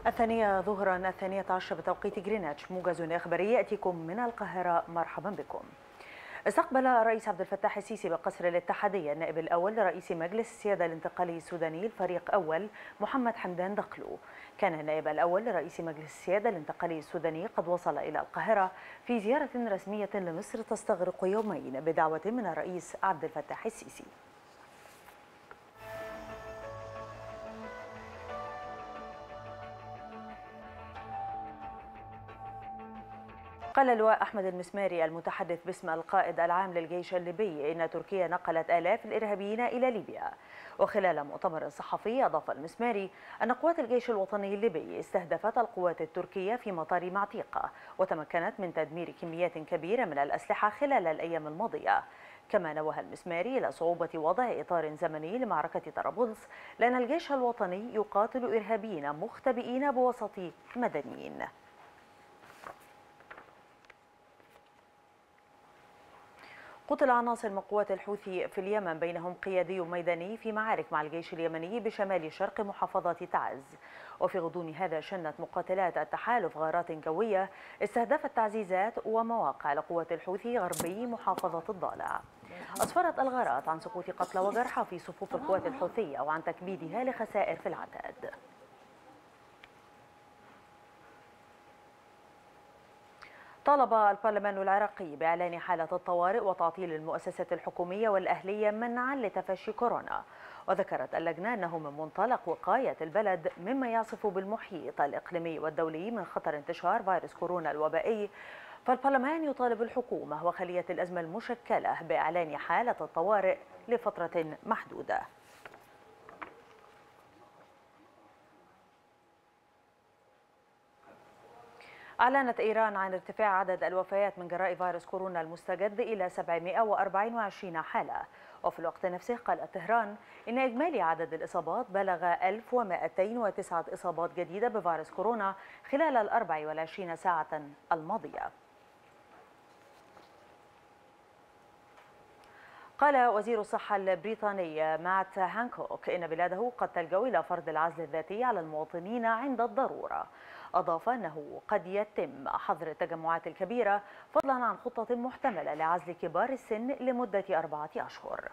الثانية ظهرا 12 بتوقيت جرينتش، موجز إخباري يأتيكم من القاهرة. مرحبا بكم. استقبل الرئيس عبد الفتاح السيسي بقصر الاتحادية النائب الأول لرئيس مجلس السيادة الانتقالي السوداني الفريق أول محمد حمدان دقلو. كان النائب الأول لرئيس مجلس السيادة الانتقالي السوداني قد وصل إلى القاهرة في زيارة رسمية لمصر تستغرق يومين بدعوة من الرئيس عبد الفتاح السيسي. قال اللواء أحمد المسماري المتحدث باسم القائد العام للجيش الليبي إن تركيا نقلت آلاف الإرهابيين إلى ليبيا. وخلال مؤتمر صحفي أضاف المسماري أن قوات الجيش الوطني الليبي استهدفت القوات التركية في مطار معتيقة وتمكنت من تدمير كميات كبيرة من الأسلحة خلال الأيام الماضية. كما نوه المسماري إلى صعوبة وضع إطار زمني لمعركة طرابلس لأن الجيش الوطني يقاتل إرهابيين مختبئين بوسط مدنيين. قتل عناصر من قوات الحوثي في اليمن بينهم قيادي ميداني في معارك مع الجيش اليمني بشمال شرق محافظة تعز. وفي غضون هذا شنت مقاتلات التحالف غارات جوية استهدفت تعزيزات ومواقع لقوات الحوثي غربي محافظة الضالع. أسفرت الغارات عن سقوط قتلى وجرحى في صفوف القوات الحوثية وعن تكبيدها لخسائر في العتاد. طالب البرلمان العراقي بإعلان حالة الطوارئ وتعطيل المؤسسات الحكومية والأهلية منعا لتفشي كورونا. وذكرت اللجنة أنه من منطلق وقاية البلد مما يعصف بالمحيط الإقليمي والدولي من خطر انتشار فيروس كورونا الوبائي، فالبرلمان يطالب الحكومة وخلية الأزمة المشكلة بإعلان حالة الطوارئ لفترة محدودة. أعلنت إيران عن ارتفاع عدد الوفيات من جراء فيروس كورونا المستجد إلى 724 حالة. وفي الوقت نفسه قالت طهران إن إجمالي عدد الإصابات بلغ 1209 إصابات جديدة بفيروس كورونا خلال ال 24 ساعة الماضية. قال وزير الصحة البريطاني مات هانكوك إن بلاده قد تلجأ إلى فرض العزل الذاتي على المواطنين عند الضرورة. أضاف أنه قد يتم حظر التجمعات الكبيرة فضلا عن خطة محتملة لعزل كبار السن لمدة 4 أشهر.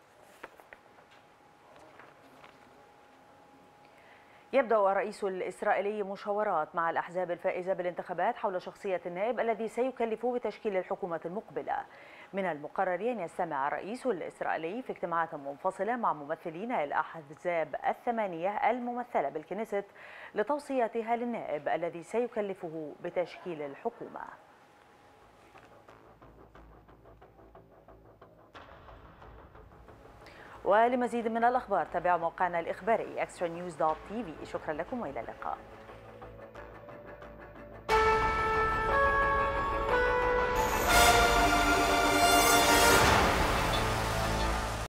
يبدأ الرئيس الإسرائيلي مشاورات مع الأحزاب الفائزة بالانتخابات حول شخصية النائب الذي سيكلف بتشكيل الحكومة المقبلة. من المقرر أن يستمع الرئيس الإسرائيلي في اجتماعات منفصلة مع ممثلين الأحزاب الثمانية الممثلة بالكنيست لتوصيتها للنائب الذي سيكلفه بتشكيل الحكومة. ولمزيد من الأخبار تابعوا موقعنا الإخباري extranews.tv. شكرا لكم وإلى اللقاء.